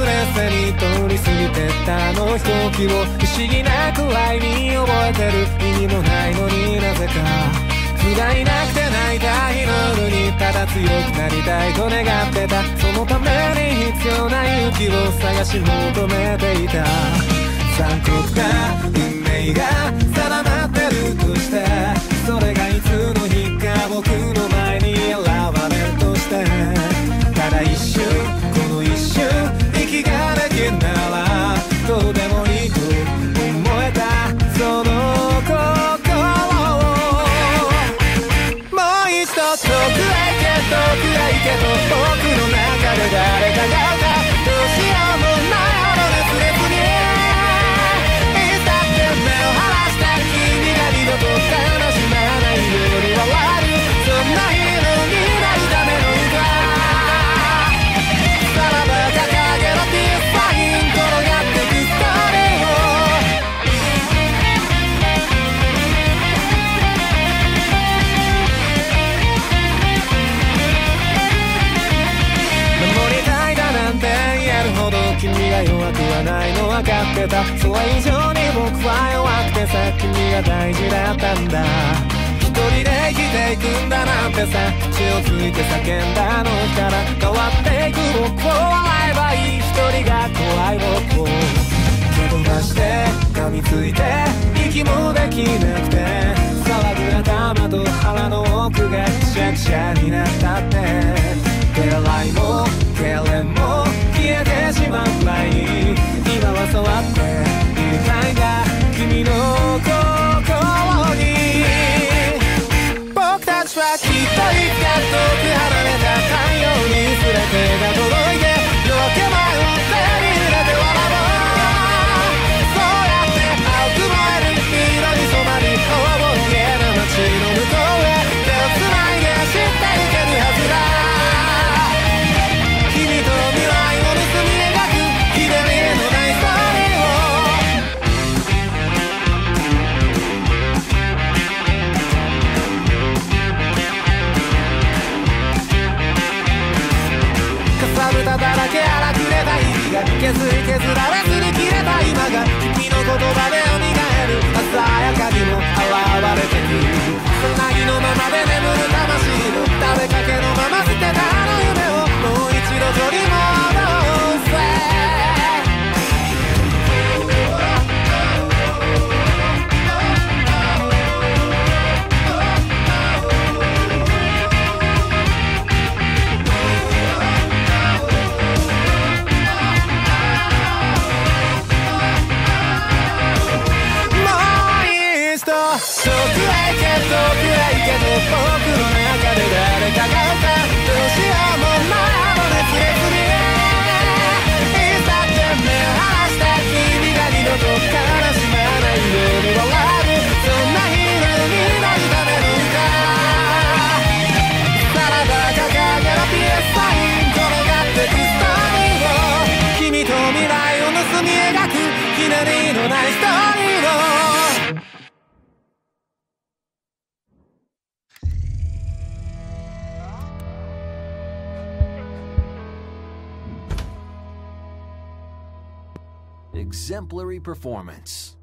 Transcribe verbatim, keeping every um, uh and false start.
せに通り過ぎてったあの飛行機を不思議なくらいに覚えてる。意味もないのになぜか不甲斐なくて泣いた日の夜にただ強くなりたいと願ってた。そのために必要な勇気を探し求めていた。残酷な運命が定まってるとして、それがいつの日か僕の前に現れるとして、ただ一瞬この一瞬息ができるならどうでもいいと思えたその心を、もう一度遠くへ行け遠くへ行けと僕の中で誰かが歌う。どうしようもないほど熱烈にいつだって目を離した君が二度と悲しまないように笑う。そんなヒーローになるための歌、さらば掲げろピースサイン転がってくストーリーを、守りたいだなんて言えるほど君が弱くはないの分かってた。それ以上に僕は弱くてさ、君が大事だったんだ。一人で生きていくんだなんてさ、口をついて叫んだあの日から変わっていく僕を笑えばいい。一人が怖い僕を蹴飛ばして噛みついて息もできなくて、騒ぐ頭と腹の奥がくしゃくしゃになったって、手洗いも痙攣も消えてしまうくらい今は触っていたいんだ君の心に。僕たちはきっといつか遠く離れた太陽にすれ手が届いて夜明け前を手に入れて笑おう。そうやって青く燃える色に染まり大きな街の向こうへ手をつないで走っていけるはずだ。君と未来を盗み描くひねりのないストーリーを、かさぶただらけ荒くれた息が削り削られすり切れた今が君の言葉で蘇る。鮮やかにも現れてくるつなぎのままで眠る魂の食べかけのまま捨てたあの夢をもう一度取り戻せ。遠くへ行け遠くへ行けと僕の中で誰かが歌う。どうしようもないあの熱烈にいつだって目を離した君が二度と悲しまないように笑う。そんなヒーローになるための歌、さらば掲げろピースサイン転がってくストーリーを、君と未来を盗み描くひねりのないストーリーを。 Exemplary performance.